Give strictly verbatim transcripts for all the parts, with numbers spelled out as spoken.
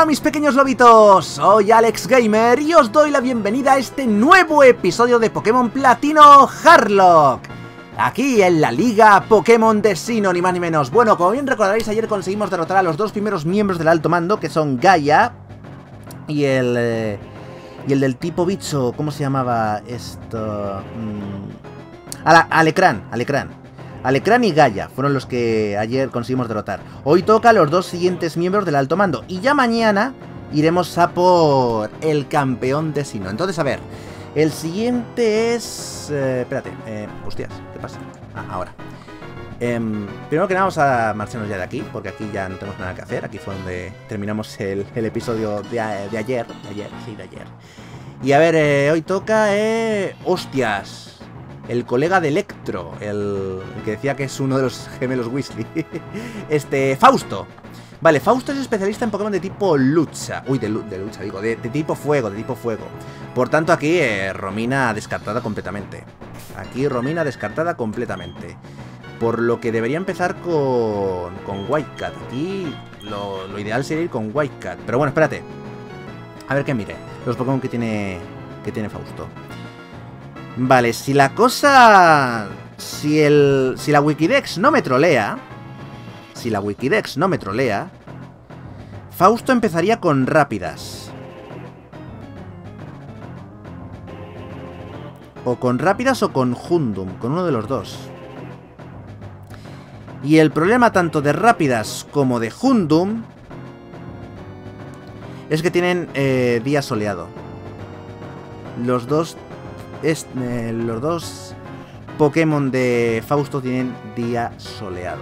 Hola mis pequeños lobitos, soy Alex Gamer y os doy la bienvenida a este nuevo episodio de Pokémon Platino Harlock. Aquí en la Liga Pokémon de Sinnoh, ni más ni menos. Bueno, como bien recordaréis, ayer conseguimos derrotar a los dos primeros miembros del alto mando, que son Gaia y el... Eh, y el del tipo bicho, ¿cómo se llamaba esto? Mm, Ala, Alecrán, Alecrán. Alecrán y Gaia fueron los que ayer conseguimos derrotar. Hoy toca a los dos siguientes miembros del alto mando. Y ya mañana iremos a por el campeón de Sinnoh. Entonces, a ver, el siguiente es... Eh, espérate, eh, hostias, ¿qué pasa? Ah, ahora. Eh, primero que nada vamos a marcharnos ya de aquí, porque aquí ya no tenemos nada que hacer. Aquí fue donde terminamos el, el episodio de, de ayer. De ayer, sí, de ayer. Y a ver, eh, hoy toca... Eh, hostias. El colega de Electro, el, el que decía que es uno de los gemelos Weasley. Este, Fausto. Vale, Fausto es especialista en Pokémon de tipo lucha. Uy, de, de lucha, digo, de, de tipo fuego, de tipo fuego. Por tanto, aquí eh, Romina descartada completamente. Aquí Romina descartada completamente. Por lo que debería empezar con, con Whitecat. Aquí lo, lo ideal sería ir con Whitecat. Pero bueno, espérate. A ver que mire los Pokémon que tiene, que tiene Fausto. Vale, si la cosa... Si el... Si la Wikidex no me trolea... Si la Wikidex no me trolea... Fausto empezaría con rápidas. O con rápidas o con Houndoom, con uno de los dos. Y el problema tanto de rápidas como de Houndoom es que tienen eh, día soleado. Los dos... Es, eh, los dos Pokémon de Fausto tienen día soleado.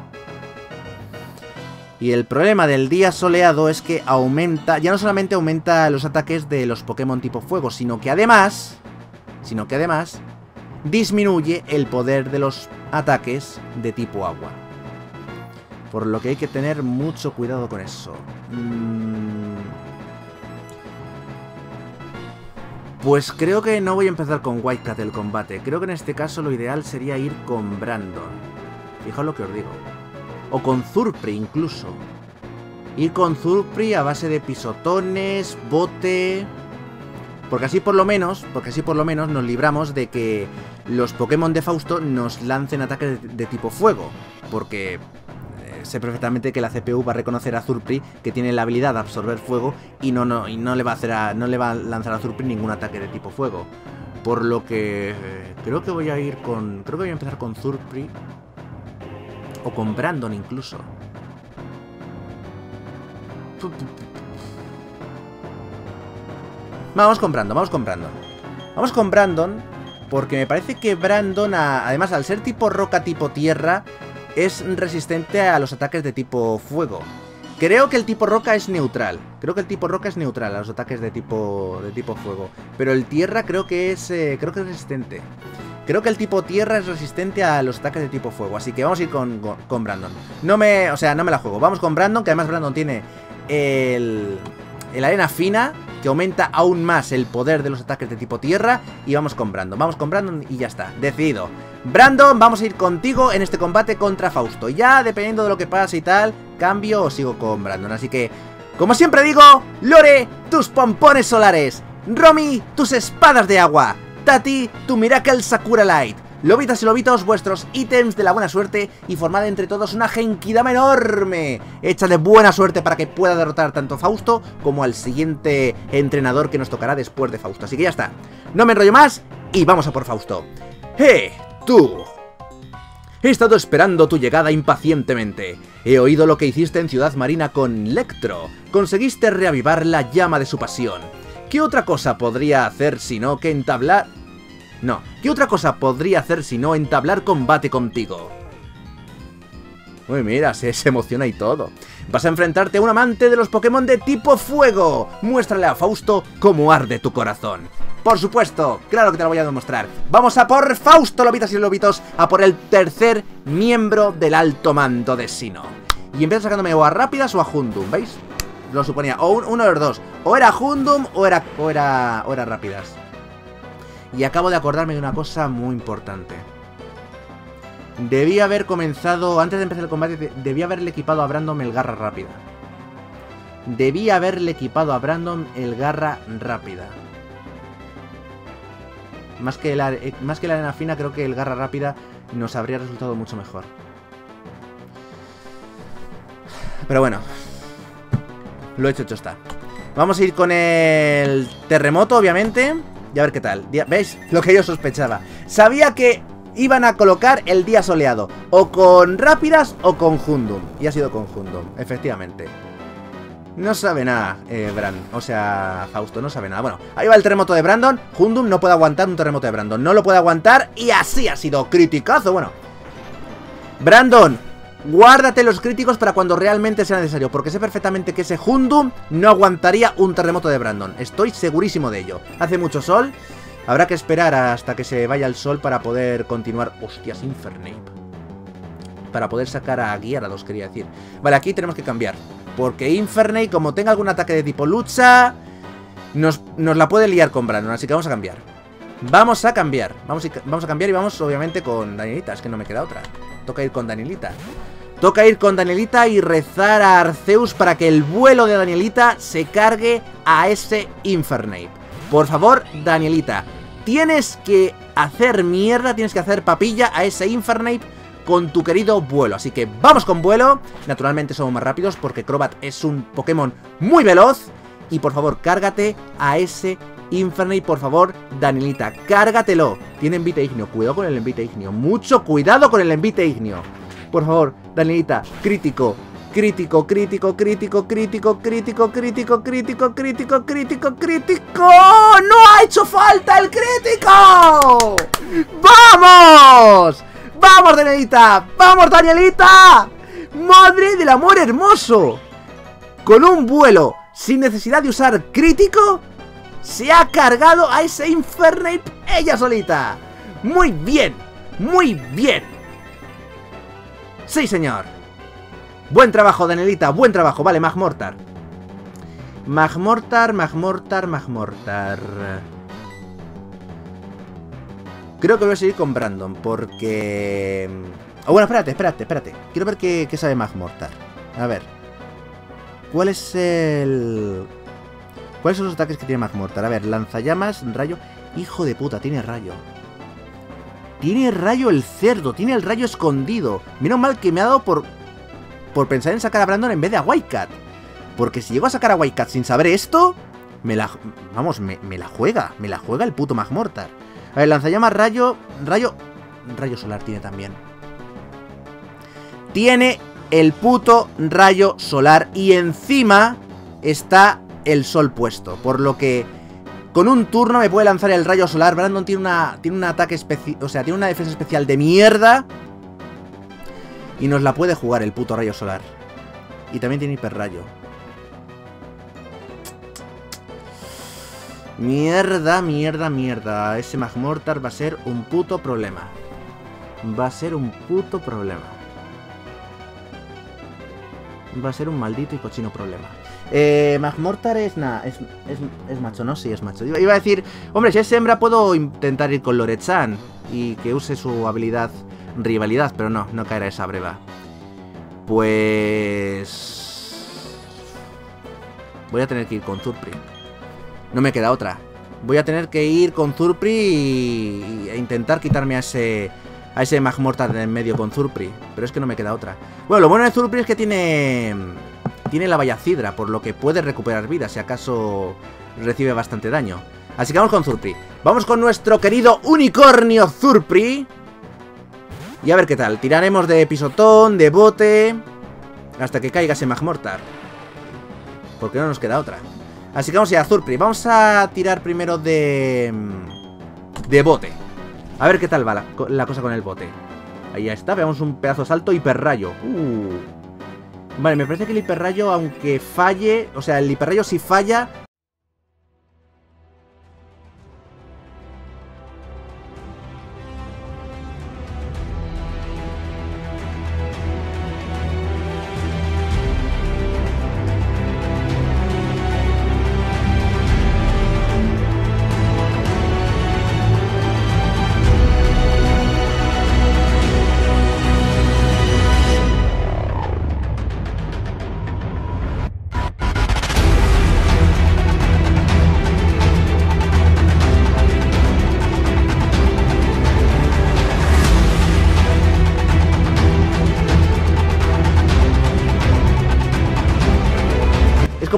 Y el problema del día soleado es que aumenta, ya no solamente aumenta los ataques de los Pokémon tipo fuego, sino que además, sino que además disminuye el poder de los ataques de tipo agua. Por lo que hay que tener mucho cuidado con eso. Mm... Pues creo que no voy a empezar con Whitecat el combate. Creo que en este caso lo ideal sería ir con Brandon. Fijaos lo que os digo. O con Zurpri incluso. Ir con Zurpri a base de pisotones, bote... Porque así por lo menos, porque así por lo menos nos libramos de que los Pokémon de Fausto nos lancen ataques de, de tipo fuego. Porque... sé perfectamente que la C P U va a reconocer a Zurpri que tiene la habilidad de absorber fuego y no, no, y no le va a hacer a, no le va a lanzar a Zurpri ningún ataque de tipo fuego. Por lo que eh, creo que voy a ir con... Creo que voy a empezar con Zurpri. O con Brandon incluso. Vamos con Brandon, vamos con Brandon. Vamos con Brandon porque me parece que Brandon, a, además al ser tipo roca, tipo tierra... es resistente a los ataques de tipo fuego. Creo que el tipo roca es neutral. Creo que el tipo roca es neutral a los ataques de tipo de tipo fuego. Pero el tierra creo que es eh, creo que es resistente. Creo que el tipo tierra es resistente a los ataques de tipo fuego. Así que vamos a ir con, con, con Brandon. No me, o sea, no me la juego. Vamos con Brandon, que además Brandon tiene el, el arena fina, que aumenta aún más el poder de los ataques de tipo tierra. Y vamos con Brandon, vamos con Brandon y ya está, decidido. Brandon, vamos a ir contigo en este combate contra Fausto. Ya, dependiendo de lo que pase y tal, cambio o sigo con Brandon. Así que, como siempre digo, Lore, tus pompones solares. Romy, tus espadas de agua. Tati, tu Miracle Sakura Light. Lobitas y lobitos, vuestros ítems de la buena suerte y formad entre todos una genkidama enorme, hecha de buena suerte para que pueda derrotar tanto a Fausto como al siguiente entrenador que nos tocará después de Fausto. Así que ya está, no me enrollo más y vamos a por Fausto. ¡Eh, tú! He estado esperando tu llegada impacientemente. He oído lo que hiciste en Ciudad Marina con Electro. Conseguiste reavivar la llama de su pasión. ¿Qué otra cosa podría hacer sino que entablar... No, ¿qué otra cosa podría hacer sino entablar combate contigo? Uy, mira, se, se emociona y todo. Vas a enfrentarte a un amante de los Pokémon de tipo fuego. Muéstrale a Fausto cómo arde tu corazón. Por supuesto, claro que te lo voy a demostrar. Vamos a por Fausto, lobitas y lobitos, a por el tercer miembro del alto mando de Sinnoh. Y empieza sacándome o a rápidas o a Houndoom, ¿veis? Lo suponía, o un, uno de los dos. O era Houndoom o era, o era, o era rápidas. Y acabo de acordarme de una cosa muy importante. Debía haber comenzado, antes de empezar el combate, debía haberle equipado a Brandon el garra rápida. Debí haberle equipado a Brandon el garra rápida. Más que, la, más que la arena fina, creo que el garra rápida nos habría resultado mucho mejor. Pero bueno, lo hecho, hecho está. Vamos a ir con el terremoto, obviamente, y a ver qué tal. ¿Veis? Lo que yo sospechaba. Sabía que iban a colocar el día soleado, o con rápidas o con Hundum. Y ha sido con Hundum, efectivamente. No sabe nada, eh, Brand. O sea, Fausto no sabe nada. Bueno, ahí va el terremoto de Brandon. Hundum no puede aguantar un terremoto de Brandon. No lo puede aguantar y así ha sido criticazo. Bueno, Brandon, guárdate los críticos para cuando realmente sea necesario, porque sé perfectamente que ese Hundum no aguantaría un terremoto de Brandon. Estoy segurísimo de ello. Hace mucho sol. Habrá que esperar hasta que se vaya el sol para poder continuar. Hostias, Infernape. Para poder sacar a Gyarados, quería decir. Vale, aquí tenemos que cambiar, porque Infernape, como tenga algún ataque de tipo lucha, nos, nos la puede liar con Brandon. Así que vamos a cambiar. Vamos a cambiar. Vamos a, vamos a cambiar y vamos obviamente con Danielita. Es que no me queda otra. Toca ir con Danielita. Toca ir con Danielita y rezar a Arceus para que el vuelo de Danielita se cargue a ese Infernape. Por favor, Danielita, tienes que hacer mierda, tienes que hacer papilla a ese Infernape con tu querido vuelo. Así que vamos con vuelo. Naturalmente somos más rápidos porque Crobat es un Pokémon muy veloz. Y por favor, cárgate a ese Infernape, por favor, Danielita, cárgatelo. Tiene envite ignio, cuidado con el envite ignio. Mucho cuidado con el envite ignio. Por favor, Danielita, crítico, crítico, crítico, crítico, crítico, crítico, crítico, crítico, crítico, crítico, crítico. ¡No ha hecho falta el crítico! ¡Vamos! ¡Vamos, Danielita! ¡Vamos, Danielita! ¡Madre del amor hermoso! Con un vuelo sin necesidad de usar crítico, se ha cargado a ese Infernape ella solita. Muy bien, muy bien. Sí, señor. Buen trabajo, Danielita, buen trabajo. Vale, Magmortar. Magmortar, Magmortar, Magmortar. Creo que voy a seguir con Brandon porque... Oh, bueno, espérate, espérate, espérate. Quiero ver qué, qué sabe Magmortar. A ver. ¿Cuál es el...? ¿Cuáles son los ataques que tiene Magmortar? A ver, lanzallamas, rayo... Hijo de puta, tiene rayo. Tiene rayo el cerdo, tiene el rayo escondido. Menos mal que me ha dado por... Por pensar en sacar a Brandon en vez de a Wildcat. Porque si llego a sacar a Wildcat sin saber esto... Me la... Vamos, me, me la juega. Me la juega el puto Magmortar. A ver, lanzallamas, rayo... Rayo... Rayo solar tiene también. Tiene el puto rayo solar. Y encima está el sol puesto. Por lo que con un turno me puede lanzar el rayo solar. Brandon tiene una tiene un ataque especial. O sea, tiene una defensa especial de mierda. Y nos la puede jugar el puto rayo solar. Y también tiene hiperrayo. Mierda, mierda, mierda. Ese Magmortar va a ser un puto problema. Va a ser un puto problema. Va a ser un maldito y cochino problema. Eh, Magmortar es nada, es, es, es macho, ¿no? Sí, es macho. Iba, iba a decir, hombre, si es hembra puedo intentar ir con Lorezan y que use su habilidad rivalidad, pero no, no caerá esa breva. Pues... voy a tener que ir con Zurpri. No me queda otra. Voy a tener que ir con Zurpri y, y, e intentar quitarme a ese... A ese Magmortar de en medio con Zurpri. Pero es que no me queda otra. Bueno, lo bueno de Zurpri es que tiene... Tiene la Vallacidra, por lo que puede recuperar vida si acaso recibe bastante daño. Así que vamos con Zurpri. Vamos con nuestro querido unicornio Zurpri. Y a ver qué tal. Tiraremos de pisotón, de bote, hasta que caiga ese Magmortar. Porque no nos queda otra. Así que vamos a ir a Zurpri. Vamos a tirar primero de... De bote. A ver qué tal va la, la cosa con el bote. Ahí ya está, veamos un pedazo de salto. Hiperrayo. Uh. Vale, me parece que el hiperrayo, aunque falle... O sea, el hiperrayo si falla...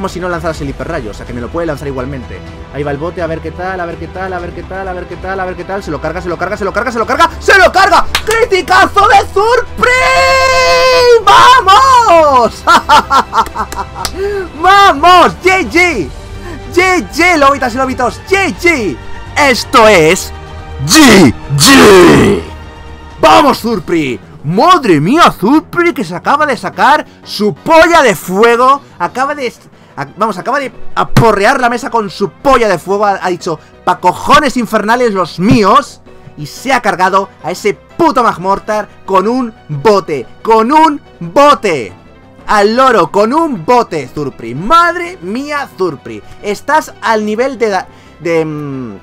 como si no lanzaras el hiperrayo, o sea que me lo puede lanzar igualmente. Ahí va el bote, a ver qué tal, a ver qué tal, a ver qué tal, a ver qué tal, a ver qué tal. Se lo carga, se lo carga, se lo carga, se lo carga, ¡se lo carga! ¡Criticazo de Zurpri! ¡Vamos! ¡Vamos! ¡G G! ¡G G, lobitas y lobitos! ¡G G! ¡Esto es G G! ¡Vamos, Zurpri! ¡Madre mía, Zurpri, que se acaba de sacar su polla de fuego! Acaba de... Vamos, acaba de aporrear la mesa con su polla de fuego. Ha, ha dicho, pa' cojones infernales los míos. Y se ha cargado a ese puto Magmortar con un bote. ¡Con un bote! Al loro, con un bote, Zurpri. ¡Madre mía, Zurpri! Estás al nivel de... de... Mmm...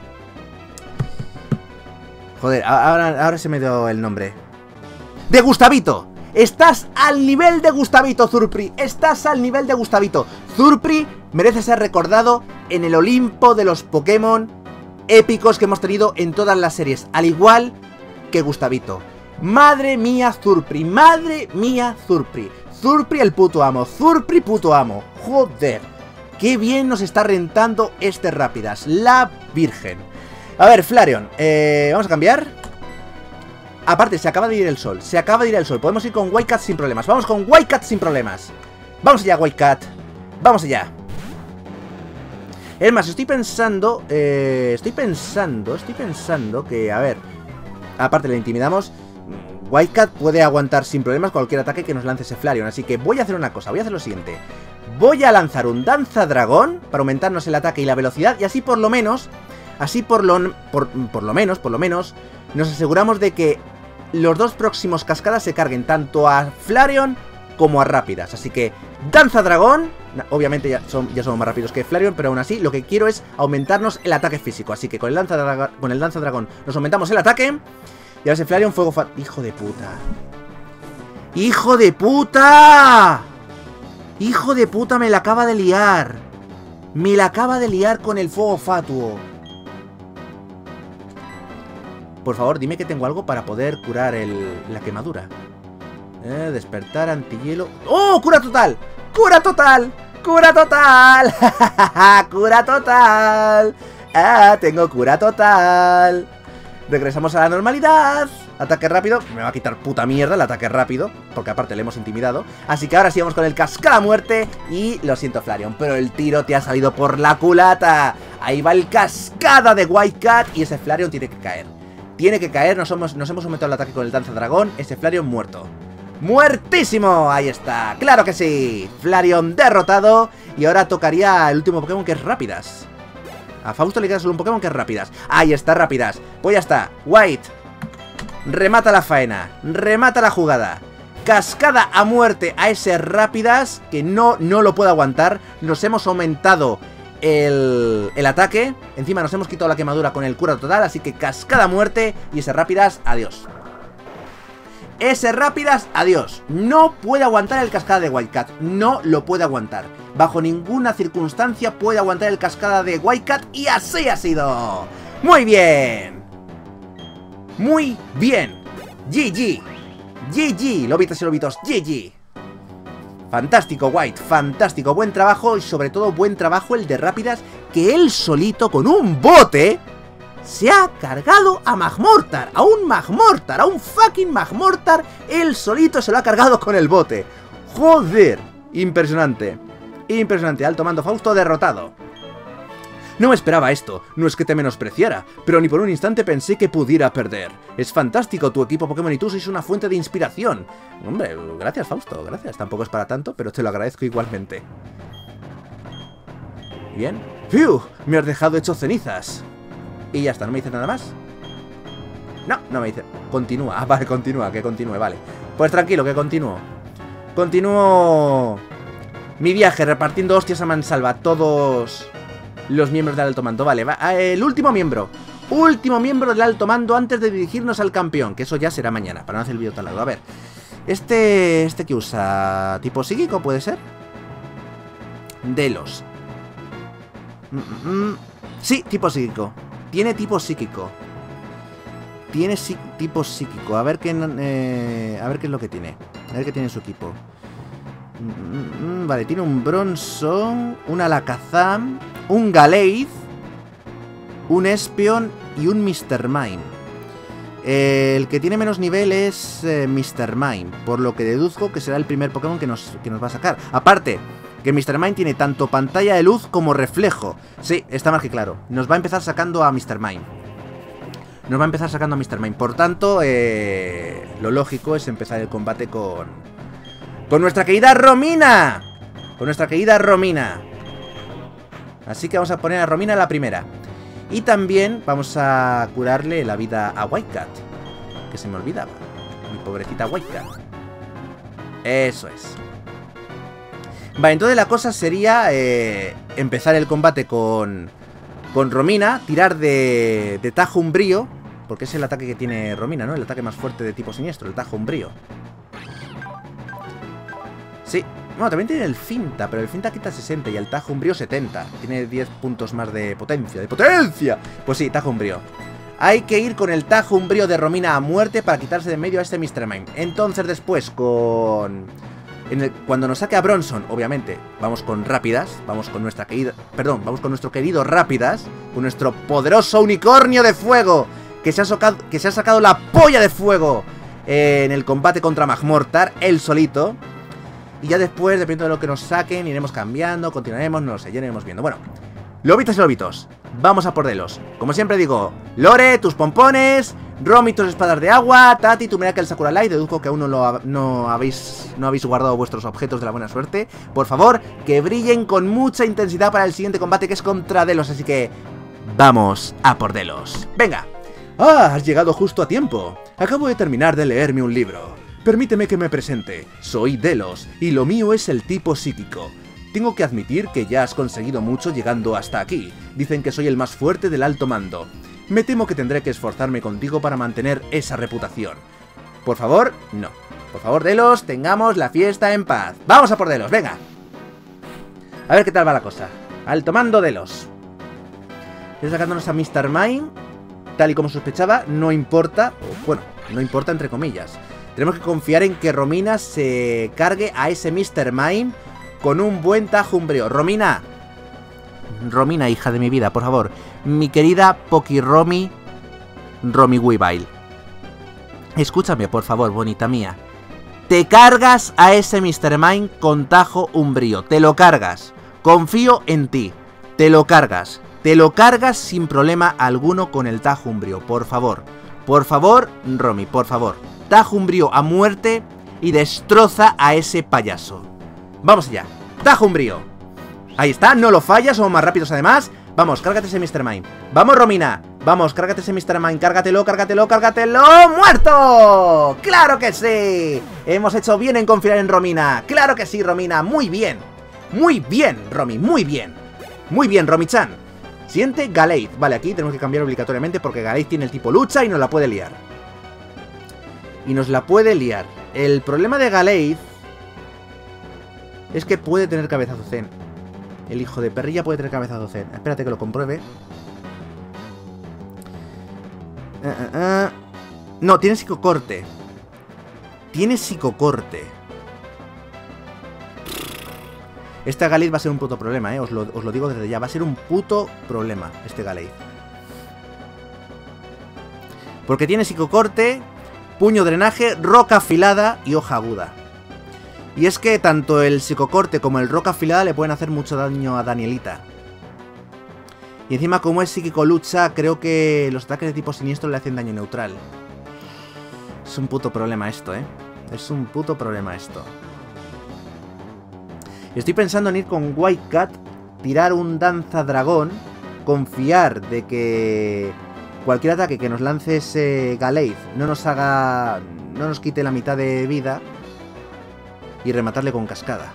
Joder, ahora, ahora se me dio el nombre. ¡De Gustavito! Estás al nivel de Gustavito, Zurpri. Estás al nivel de Gustavito. Zurpri merece ser recordado en el Olimpo de los Pokémon épicos que hemos tenido en todas las series, al igual que Gustavito. Madre mía, Zurpri. Madre mía, Zurpri. Zurpri el puto amo. Zurpri puto amo. Joder. Qué bien nos está rentando este Rápidas. La Virgen. A ver, Flareon. Eh, vamos a cambiar. Aparte, se acaba de ir el sol. Se acaba de ir el sol. Podemos ir con Wildcat sin problemas. Vamos con Wildcat sin problemas. Vamos allá, Wildcat. Vamos allá. Es más, estoy pensando... Eh, estoy pensando... Estoy pensando que... A ver... Aparte, le intimidamos... Wildcat puede aguantar sin problemas cualquier ataque que nos lance ese Flareon. Así que voy a hacer una cosa. Voy a hacer lo siguiente. Voy a lanzar un Danza Dragón para aumentarnos el ataque y la velocidad. Y así por lo menos... Así por lo... Por, por lo menos, por lo menos... Nos aseguramos de que... los dos próximos cascadas se carguen tanto a Flareon como a Rápidas. Así que, Danza Dragón. Obviamente ya, son, ya somos más rápidos que Flareon, pero aún así lo que quiero es aumentarnos el ataque físico. Así que con el Danza, Draga, con el Danza Dragón nos aumentamos el ataque. Y ahora ese Flareon, fuego fa... ¡Hijo de puta! ¡Hijo de puta! ¡Hijo de puta! Me la acaba de liar. Me la acaba de liar con el fuego fatuo. Por favor, dime que tengo algo para poder curar el, la quemadura. Eh, despertar, antihielo... ¡Oh! ¡Cura total! ¡Cura total! ¡Cura total! ¡Cura total! ¡Ah! Tengo cura total. Regresamos a la normalidad. Ataque rápido. Me va a quitar puta mierda el ataque rápido, porque aparte le hemos intimidado. Así que ahora sí vamos con el Cascada Muerte. Y lo siento, Flareon, pero el tiro te ha salido por la culata. Ahí va el Cascada de Wildcat. Y ese Flareon tiene que caer. Tiene que caer, nos hemos, nos hemos sometido al ataque con el Danza Dragón. Ese Flareon muerto. ¡Muertísimo! Ahí está, ¡claro que sí! Flareon derrotado. Y ahora tocaría el último Pokémon, que es Rápidas. A Fausto le queda solo un Pokémon que es Rápidas. Ahí está, Rápidas. Pues ya está, White. Remata la faena, remata la jugada. Cascada a muerte a ese Rápidas, que no, no lo puede aguantar. Nos hemos aumentado El, el ataque. Encima nos hemos quitado la quemadura con el cura total. Así que cascada a muerte. Y ese Rápidas, adiós. Ese Rápidas, adiós. No puede aguantar el cascada de Wildcat. No lo puede aguantar. Bajo ninguna circunstancia puede aguantar el cascada de Wildcat. Y así ha sido. Muy bien. Muy bien. G G. G G, lobitas y lobitos. G G. Fantástico, White, fantástico, buen trabajo. Y sobre todo buen trabajo el de Rápidas, que él solito con un bote se ha cargado a Magmortar. A un Magmortar, a un fucking Magmortar. Él solito se lo ha cargado con el bote. Joder, impresionante. Impresionante, alto mando Fausto derrotado. No me esperaba esto, no es que te menospreciara, pero ni por un instante pensé que pudiera perder. Es fantástico, tu equipo Pokémon y tú sois una fuente de inspiración. Hombre, gracias Fausto, gracias. Tampoco es para tanto, pero te lo agradezco igualmente. Bien. ¡Fiu! Me has dejado hecho cenizas. Y ya está, ¿no me dice nada más? No, no me dice. Continúa, ah, vale, continúa, que continúe, vale. Pues tranquilo, que continúo. Continúo mi viaje repartiendo hostias a mansalva a todos los miembros del alto mando. Vale, va, el último miembro. Último miembro del alto mando antes de dirigirnos al campeón. Que eso ya será mañana, para no hacer el vídeo tan largo. A ver, este, este que usa tipo psíquico, ¿puede ser? Delos. mm, mm, Sí, tipo psíquico. Tiene tipo psíquico. Tiene tipo psíquico. A ver qué, eh, a ver qué es lo que tiene. A ver qué tiene en su equipo. Mm, mm, vale, tiene un Bronson, un Alakazam, un Galeith, un Espeon y un mister Mime. Eh, el que tiene menos nivel es eh, mister Mime, por lo que deduzco que será el primer Pokémon que nos, que nos va a sacar. Aparte, que mister Mime tiene tanto pantalla de luz como reflejo. Sí, está más que claro. Nos va a empezar sacando a mister Mime. Nos va a empezar sacando a mister Mime. Por tanto, eh, lo lógico es empezar el combate con... Con nuestra querida Romina. Con nuestra querida Romina. Así que vamos a poner a Romina la primera. Y también vamos a curarle la vida a Whitecat, que se me olvidaba. Mi pobrecita Whitecat. Eso es. Vale, entonces la cosa sería eh, empezar el combate con, con Romina, tirar de, de Tajo Umbrío, porque es el ataque que tiene Romina, ¿no? El ataque más fuerte de tipo siniestro, el Tajo Umbrío. Sí. Bueno, también tiene el Finta, pero el Finta quita sesenta y el Tajo Umbrío setenta. Tiene diez puntos más de potencia. ¡De potencia! Pues sí, Tajo Umbrío. Hay que ir con el Tajo Umbrío de Romina a muerte para quitarse de medio a este mister Mime. Entonces después con... En el... Cuando nos saque a Bronson, obviamente, vamos con Rápidas. Vamos con nuestra querida... Perdón, vamos con nuestro querido Rápidas. Con nuestro poderoso unicornio de fuego. Que se ha, socado... que se ha sacado la polla de fuego eh, en el combate contra Magmortar, él solito. Y ya después, dependiendo de lo que nos saquen, iremos cambiando, continuaremos, no lo sé, ya iremos viendo. Bueno, lobitos y lobitos, vamos a por Delos. Como siempre digo, Lore, tus pompones, Romy, tus espadas de agua, Tati, tu Miracle Sakura Light. Deduzco que aún no, lo, no, habéis, no habéis guardado vuestros objetos de la buena suerte. Por favor, que brillen con mucha intensidad para el siguiente combate, que es contra Delos. Así que, vamos a por Delos. ¡Venga! ¡Ah! Has llegado justo a tiempo. Acabo de terminar de leerme un libro. Permíteme que me presente. Soy Delos, y lo mío es el tipo psíquico. Tengo que admitir que ya has conseguido mucho llegando hasta aquí. Dicen que soy el más fuerte del alto mando. Me temo que tendré que esforzarme contigo para mantener esa reputación. Por favor, no. Por favor, Delos, tengamos la fiesta en paz. ¡Vamos a por Delos, venga! A ver qué tal va la cosa. Alto mando, Delos. Estoy sacándonos a mister Mime. Tal y como sospechaba, no importa. O, bueno, no importa entre comillas. Tenemos que confiar en que Romina se cargue a ese mister Mime con un buen Tajo Umbrío. Romina. Romina, hija de mi vida, por favor. Mi querida Pokiromi Romy Weavile. Escúchame, por favor, bonita mía. Te cargas a ese mister Mime con Tajo Umbrío. Te lo cargas. Confío en ti. Te lo cargas. Te lo cargas sin problema alguno con el Tajo Umbrío. Por favor. Por favor, Romy, por favor. Tajo Umbrío a muerte y destroza a ese payaso. Vamos allá. Tajo Umbrío. Ahí está, no lo fallas, somos más rápidos además. Vamos, cárgate ese mister Mime. Vamos, Romina. Vamos, cárgate ese mister Mime. Cárgatelo, cárgatelo, cárgatelo. ¡Muerto! ¡Claro que sí! Hemos hecho bien en confiar en Romina. ¡Claro que sí, Romina! Muy bien. Muy bien, Romy, muy bien. Muy bien, Romy-chan. Siguiente, Galeith. Vale, aquí tenemos que cambiar obligatoriamente porque Galeith tiene el tipo lucha y nos la puede liar. Y nos la puede liar. El problema de Galeith es que puede tener cabezazo Zen. El hijo de perrilla puede tener cabezazo Zen. Espérate que lo compruebe. Uh, uh, uh. No, tiene psicocorte. Tiene psicocorte. Este Galeith va a ser un puto problema, eh. Os lo, os lo digo desde ya. Va a ser un puto problema este Galeith. Porque tiene psicocorte, puño drenaje, roca afilada y hoja aguda. Y es que tanto el psicocorte como el roca afilada le pueden hacer mucho daño a Danielita. Y encima, como es psíquico lucha, creo que los ataques de tipo siniestro le hacen daño neutral. Es un puto problema esto, ¿eh? Es un puto problema esto. Estoy pensando en ir con Whitecat, tirar un danza dragón, confiar de que cualquier ataque que nos lance ese Galeith no nos haga... no nos quite la mitad de vida y rematarle con cascada.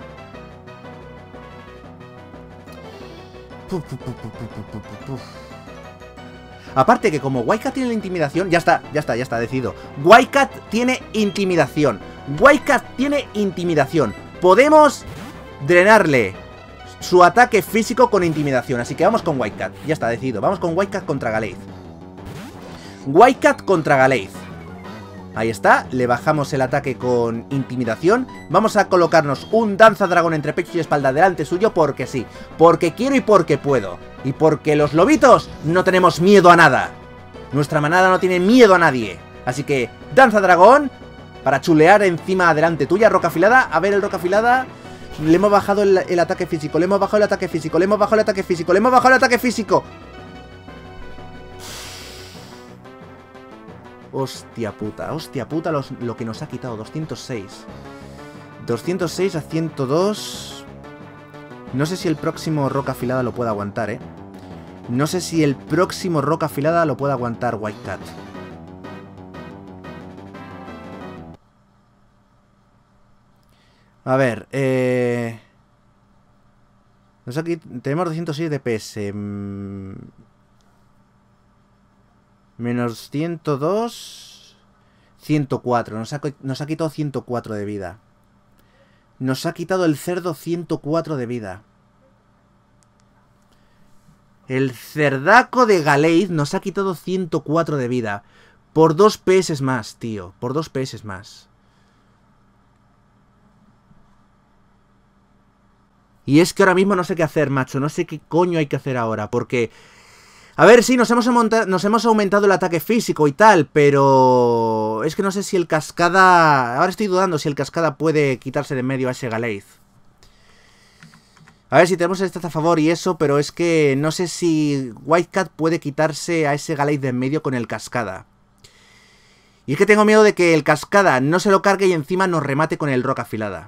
Puf, puf, puf, puf, puf, puf, puf. Aparte que como Whitecat tiene la intimidación... Ya está, ya está, ya está, decidido. Whitecat tiene intimidación. Whitecat tiene intimidación. Podemos drenarle su ataque físico con intimidación. Así que vamos con Whitecat. Ya está, decidido. Vamos con Whitecat contra Galeith. Whitecat contra Galeith. Ahí está, le bajamos el ataque con intimidación. Vamos a colocarnos un danza dragón entre pecho y espalda delante suyo porque sí. Porque quiero y porque puedo. Y porque los lobitos no tenemos miedo a nada. Nuestra manada no tiene miedo a nadie. Así que, danza dragón, para chulear encima delante tuya, roca afilada. A ver el roca afilada. Le hemos bajado el, el ataque físico, le hemos bajado el ataque físico, le hemos bajado el ataque físico, le hemos bajado el ataque físico. Hostia puta, hostia puta los, lo que nos ha quitado, doscientos seis. doscientos seis a ciento dos. No sé si el próximo roca afilada lo puede aguantar, eh. No sé si el próximo roca afilada lo puede aguantar White Cat. A ver, eh... aquí tenemos doscientos seis de D P S. Mm... Menos ciento dos. ciento cuatro. Nos ha, nos ha quitado ciento cuatro de vida. Nos ha quitado el cerdo ciento cuatro de vida. El cerdaco de Galeith nos ha quitado ciento cuatro de vida. Por dos P S más, tío. Por dos P S más. Y es que ahora mismo no sé qué hacer, macho. No sé qué coño hay que hacer ahora. Porque... A ver, sí, nos hemos, nos hemos aumentado el ataque físico y tal, pero... Es que no sé si el cascada... Ahora estoy dudando si el cascada puede quitarse de en medio a ese Galeith. A ver si tenemos el stat a favor y eso, pero es que no sé si White Cat puede quitarse a ese Galeith de en medio con el cascada. Y es que tengo miedo de que el cascada no se lo cargue y encima nos remate con el roca afilada.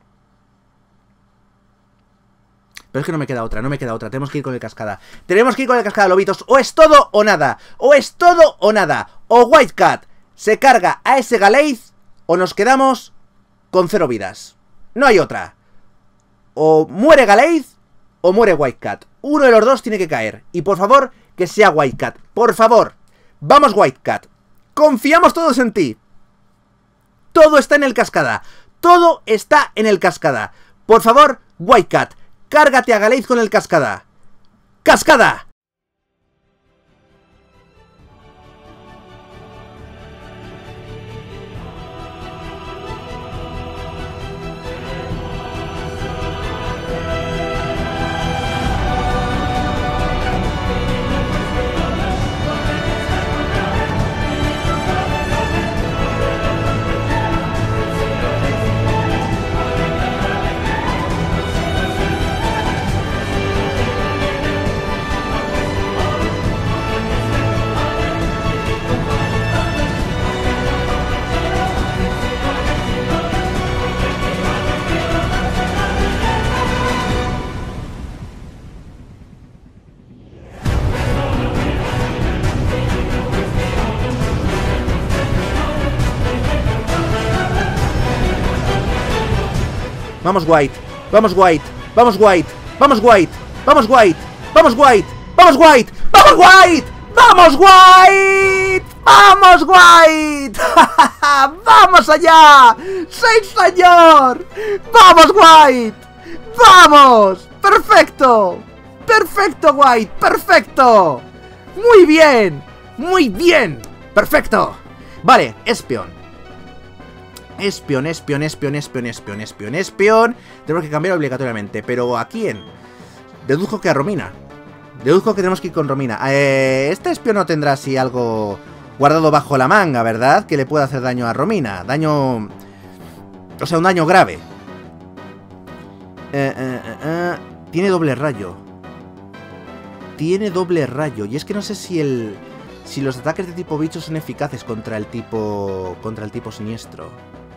Pero es que no me queda otra, no me queda otra. Tenemos que ir con el cascada. Tenemos que ir con el cascada, lobitos. O es todo o nada. O es todo o nada. O White Cat se carga a ese Galeith o nos quedamos con cero vidas. No hay otra. O muere Galeith o muere White Cat. Uno de los dos tiene que caer. Y por favor, que sea White Cat. Por favor. Vamos, White Cat. Confiamos todos en ti. Todo está en el cascada. Todo está en el cascada. Por favor, White Cat. Cárgate a Galeith con el cascada. ¡Cascada! Vamos White, vamos White, vamos White, vamos White, vamos White, vamos White, vamos White, vamos White, vamos White, vamos White, vamos allá, sí señor, vamos White, vamos, perfecto, perfecto White, perfecto, muy bien, muy bien, perfecto, vale, espion. Espion, espion, espion, espion, espion, espion, espion. Tenemos que cambiar obligatoriamente. ¿Pero a quién? Deduzco que a Romina. Deduzco que tenemos que ir con Romina. Eh, este espion no tendrá así algo guardado bajo la manga, ¿verdad? Que le pueda hacer daño a Romina. Daño... O sea, un daño grave. Eh, eh, eh, eh. Tiene doble rayo. Tiene doble rayo. Y es que no sé si el... Si los ataques de tipo bicho son eficaces contra el tipo... Contra el tipo siniestro.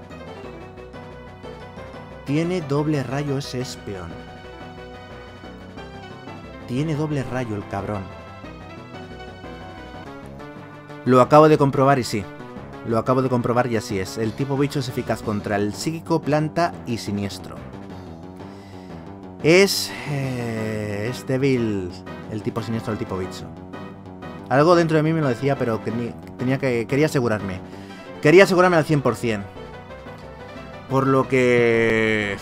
Tiene doble rayo ese espion. Tiene doble rayo el cabrón. Lo acabo de comprobar y sí. Lo acabo de comprobar y así es. El tipo bicho es eficaz contra el psíquico, planta y siniestro. Es... Eh, es débil el tipo siniestro al tipo bicho. Algo dentro de mí me lo decía, pero tenía que, quería asegurarme. Quería asegurarme al cien por cien. Por lo que...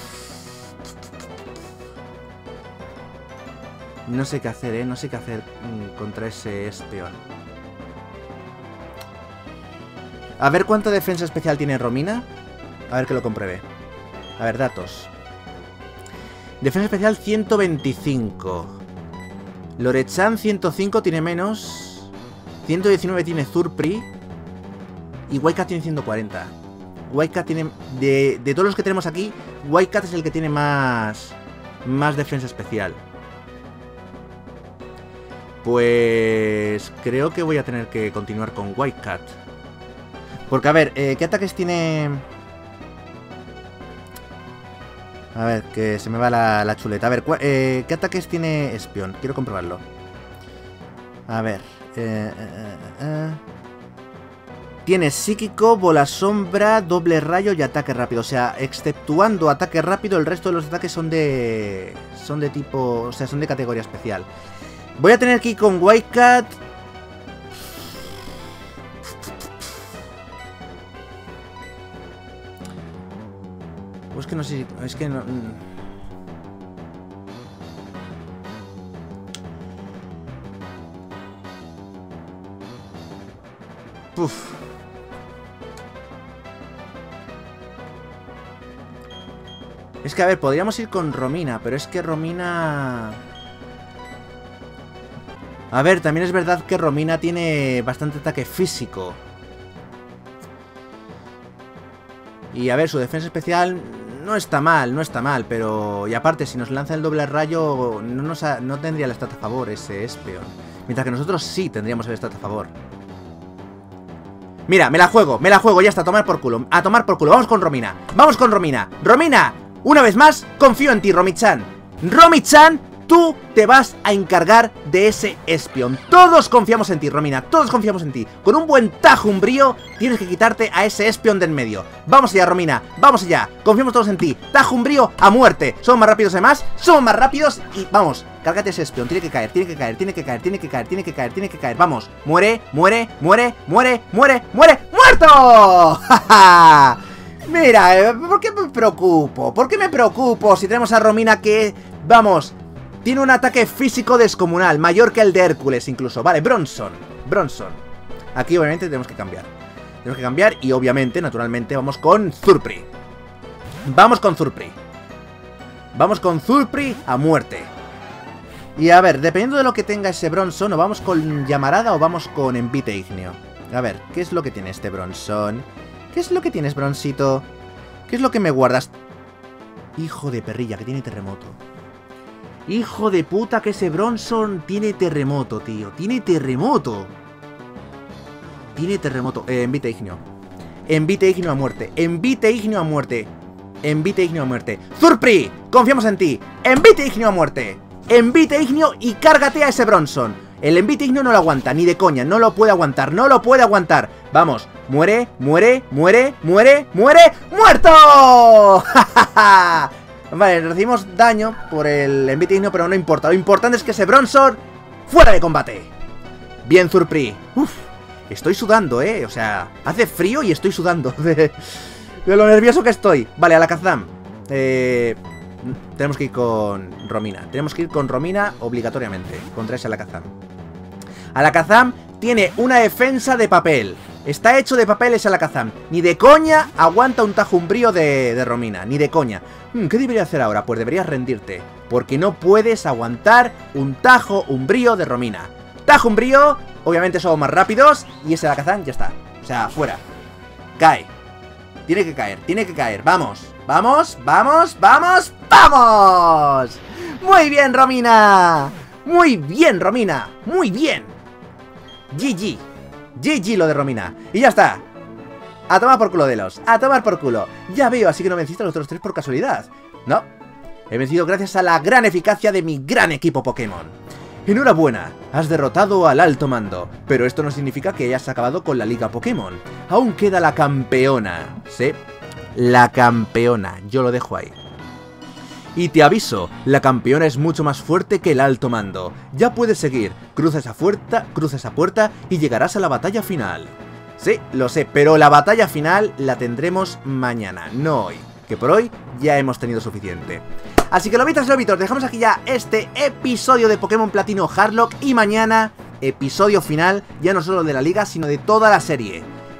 No sé qué hacer, ¿eh? No sé qué hacer contra ese espion. A ver cuánta defensa especial tiene Romina. A ver que lo compruebe. A ver, datos. Defensa especial ciento veinticinco. Lorechan ciento cinco tiene menos. ciento diecinueve tiene Zurpri. Y Whitecat tiene ciento cuarenta. Whitecat tiene... De, de todos los que tenemos aquí, Whitecat es el que tiene más... Más defensa especial. Pues... Creo que voy a tener que continuar con Whitecat. Porque, a ver, eh, ¿qué ataques tiene...? A ver, que se me va la, la chuleta. A ver, eh, ¿qué ataques tiene Espion? Quiero comprobarlo. A ver... Eh, eh, eh, Tiene psíquico, bola sombra, doble rayo y ataque rápido. O sea, exceptuando ataque rápido, el resto de los ataques son de... Son de tipo... O sea, son de categoría especial. Voy a tener que ir con Whitecat. Pues que no sé si... Es que no... Uf. Es que, a ver, podríamos ir con Romina, pero es que Romina... A ver, también es verdad que Romina tiene bastante ataque físico. Y a ver, su defensa especial no está mal, no está mal, pero... Y aparte, si nos lanza el doble rayo, no, nos ha... no tendría el stat a favor ese Espion. Mientras que nosotros sí tendríamos el stat a favor. Mira, me la juego, me la juego, ya está, a tomar por culo. A tomar por culo, vamos con Romina. Vamos con Romina. Romina, una vez más, confío en ti, Romi-chan. Romi-chan, tú te vas a encargar de ese Espion. Todos confiamos en ti, Romina, todos confiamos en ti. Con un buen tajo umbrío tienes que quitarte a ese Espion de en medio. Vamos allá, Romina, vamos allá. Confiamos todos en ti. Tajo umbrío a muerte. Somos más rápidos además, somos más rápidos y vamos. Cárgate ese Espion, tiene que caer, tiene que caer, tiene que caer, tiene que caer, tiene que caer, tiene que caer. Vamos, muere, muere, muere, muere, muere, muere. ¡Muerto! Mira, ¿por qué me preocupo? ¿Por qué me preocupo si tenemos a Romina que, vamos, tiene un ataque físico descomunal, mayor que el de Hércules incluso? Vale, Bronson, Bronson. Aquí obviamente tenemos que cambiar. Tenemos que cambiar y obviamente, naturalmente, vamos con Zurpri. Vamos con Zurpri. Vamos con Zurpri a muerte. Y a ver, dependiendo de lo que tenga ese Bronson, o vamos con Llamarada o vamos con Envite Igneo. A ver, ¿qué es lo que tiene este Bronson? ¿Qué es lo que tienes, Bronsito? ¿Qué es lo que me guardas? Hijo de perrilla, que tiene terremoto. Hijo de puta, que ese Bronson tiene terremoto, tío. Tiene terremoto. Tiene terremoto. Eh, Envite Igneo. Envite Igneo a muerte. Envite Igneo a muerte. Envite Igneo a muerte. ¡Zurpri! Confiamos en ti. Envite Igneo a muerte. Envite Igneo y cárgate a ese Bronson. El Envite Igneo no lo aguanta, ni de coña. No lo puede aguantar, no lo puede aguantar. Vamos, muere, muere, muere, muere, muere. ¡Muerto! Vale, recibimos daño por el Envite Igneo, pero no importa. Lo importante es que ese Bronson fuera de combate. Bien, Zurpri. Uf, estoy sudando, eh. O sea, hace frío y estoy sudando de, de lo nervioso que estoy. Vale, Alakazam. Eh... Tenemos que ir con Romina. Tenemos que ir con Romina obligatoriamente contra ese Alakazam. Alakazam tiene una defensa de papel. Está hecho de papel ese Alakazam. Ni de coña aguanta un tajo umbrío de, de Romina. Ni de coña. Hmm, ¿qué debería hacer ahora? Pues deberías rendirte. Porque no puedes aguantar un tajo umbrío de Romina. Tajo umbrío, obviamente somos más rápidos. Y ese Alakazam ya está. O sea, fuera. Cae. Tiene que caer, tiene que caer. Vamos, vamos, vamos, vamos, ¡vamos! Muy bien, Romina. Muy bien, Romina. Muy bien. G G. G G lo de Romina. Y ya está. A tomar por culo, Delos. A tomar por culo. Ya veo, así que no venciste a los otros tres por casualidad. No. He vencido gracias a la gran eficacia de mi gran equipo Pokémon. Enhorabuena, has derrotado al alto mando, pero esto no significa que hayas acabado con la Liga Pokémon. Aún queda la campeona. Sí, la campeona, yo lo dejo ahí. Y te aviso, la campeona es mucho más fuerte que el alto mando. Ya puedes seguir, cruza esa puerta, cruza esa puerta y llegarás a la batalla final. Sí, lo sé, pero la batalla final la tendremos mañana, no hoy. Que por hoy ya hemos tenido suficiente. Así que lobitas y lobitos, dejamos aquí ya este episodio de Pokémon Platino Hardlock. Y mañana, episodio final, ya no solo de la liga, sino de toda la serie.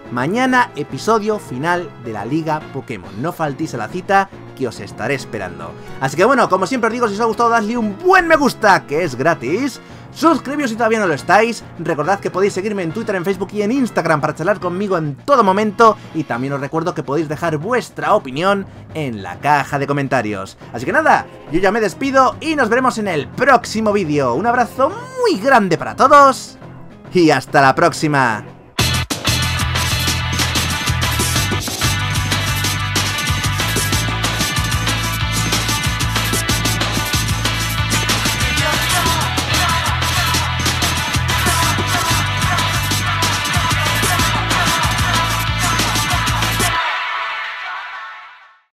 Mañana, episodio final de la Liga Pokémon. No faltéis a la cita, que os estaré esperando. Así que bueno, como siempre os digo, si os ha gustado, dadle un buen me gusta, que es gratis. Suscribíos si todavía no lo estáis. Recordad que podéis seguirme en Twitter, en Facebook y en Instagram para charlar conmigo en todo momento. Y también os recuerdo que podéis dejar vuestra opinión en la caja de comentarios. Así que nada, yo ya me despido y nos veremos en el próximo vídeo. Un abrazo muy grande para todos y hasta la próxima.